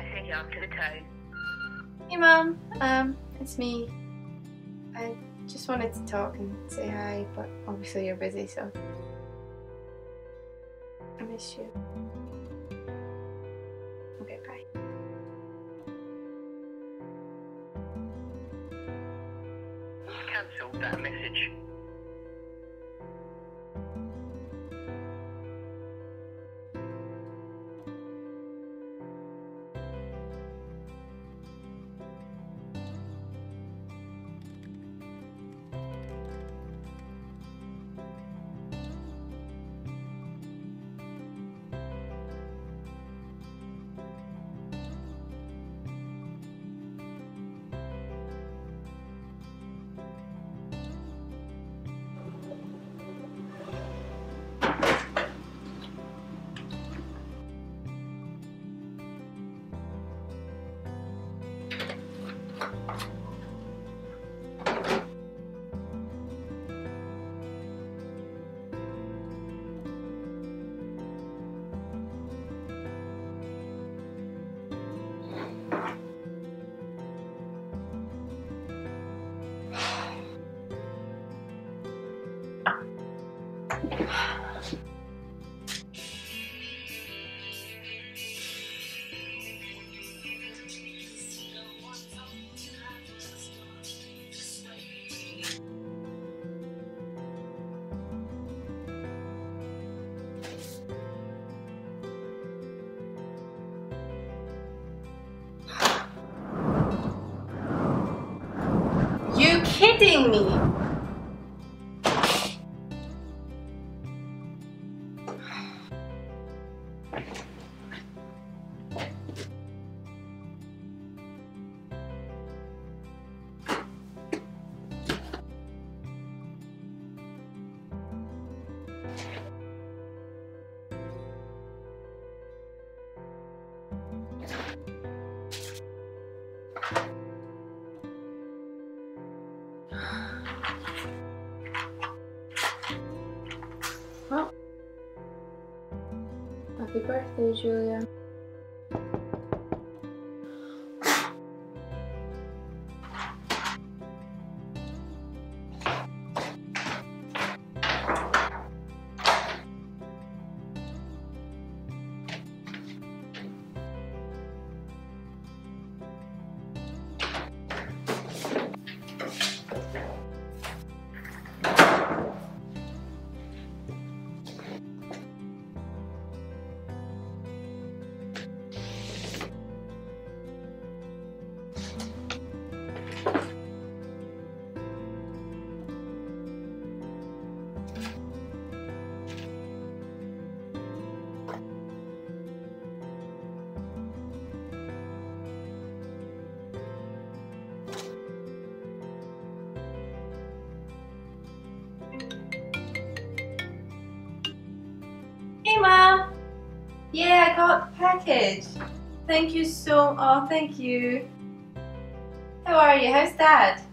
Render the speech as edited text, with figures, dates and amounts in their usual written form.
message after the tone. Hey Mum, it's me. I just wanted to talk and say hi, but obviously you're busy, so I miss you. Okay, bye. Cancelled that message. You kidding me? Well, happy birthday, Julia. Hey Mom! Yeah, I got the package. Thank you so. Oh, thank you. How are you? How's Dad?